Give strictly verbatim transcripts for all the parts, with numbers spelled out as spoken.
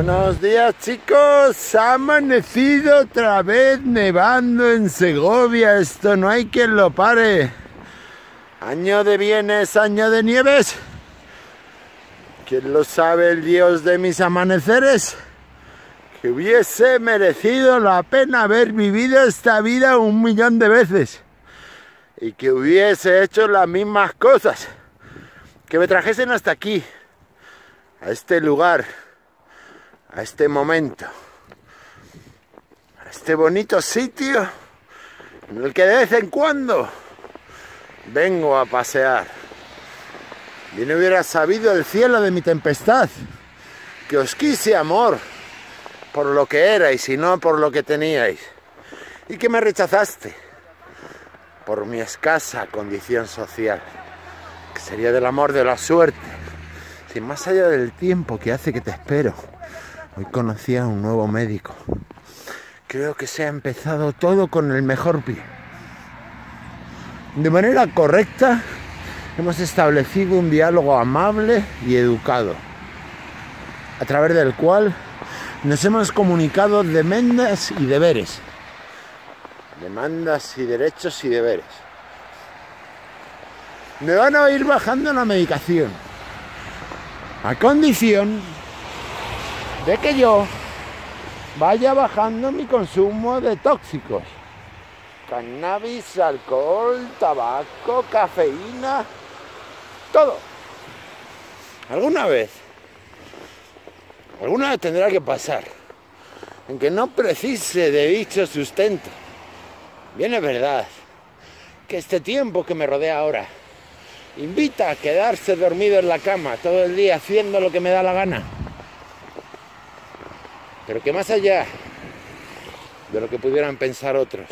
Buenos días, chicos. Ha amanecido otra vez nevando en Segovia. Esto no hay quien lo pare. Año de bienes, año de nieves. ¿Quién lo sabe, el dios de mis amaneceres? Que hubiese merecido la pena haber vivido esta vida un millón de veces. Y que hubiese hecho las mismas cosas. Que me trajesen hasta aquí. A este lugar. A este momento, a este bonito sitio en el que de vez en cuando vengo a pasear. Bien hubiera sabido el cielo de mi tempestad, que os quise amor por lo que erais y no por lo que teníais, y que me rechazaste por mi escasa condición social, que sería del amor de la suerte, sin más allá del tiempo que hace que te espero. Hoy conocí a un nuevo médico. Creo que se ha empezado todo con el mejor pie. De manera correcta, hemos establecido un diálogo amable y educado, a través del cual nos hemos comunicado demandas y deberes. Demandas y derechos y deberes. Me van a ir bajando la medicación, a condición de que yo vaya bajando mi consumo de tóxicos. Cannabis, alcohol, tabaco, cafeína, todo. Alguna vez, alguna vez tendrá que pasar en que no precise de dicho sustento. Bien es verdad que este tiempo que me rodea ahora invita a quedarse dormido en la cama todo el día haciendo lo que me da la gana. Pero que más allá de lo que pudieran pensar otros,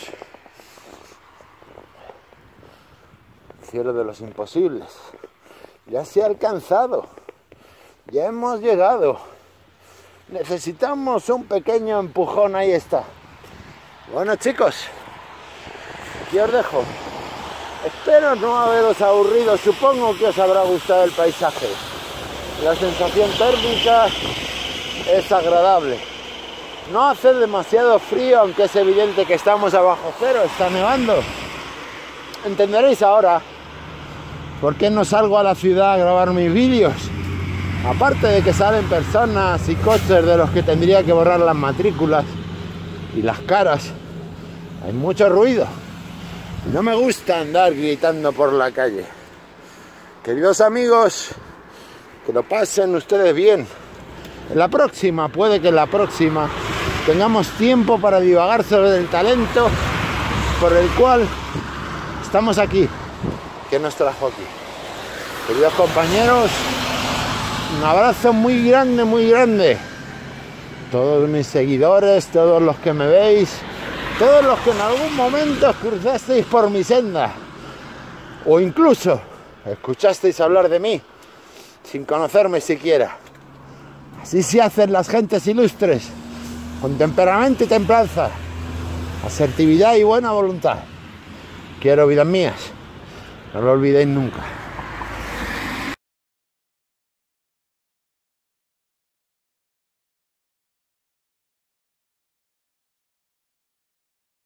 el cielo de los imposibles ya se ha alcanzado, ya hemos llegado. Necesitamos un pequeño empujón, ahí está. Bueno, chicos, aquí os dejo. Espero no haberos aburrido, supongo que os habrá gustado el paisaje. La sensación térmica es agradable. No hace demasiado frío, aunque es evidente que estamos abajo cero, está nevando. Entenderéis ahora por qué no salgo a la ciudad a grabar mis vídeos. Aparte de que salen personas y coches de los que tendría que borrar las matrículas y las caras, hay mucho ruido. Y no me gusta andar gritando por la calle. Queridos amigos, que lo pasen ustedes bien. En la próxima, puede que en la próxima tengamos tiempo para divagar sobre el talento por el cual estamos aquí, que nos trajo aquí. Queridos compañeros, un abrazo muy grande, muy grande. Todos mis seguidores, todos los que me veis, todos los que en algún momento cruzasteis por mi senda, o incluso escuchasteis hablar de mí sin conocerme siquiera. Así se hacen las gentes ilustres, con temperamento y templanza, asertividad y buena voluntad. Quiero, vidas mías, no lo olvidéis nunca.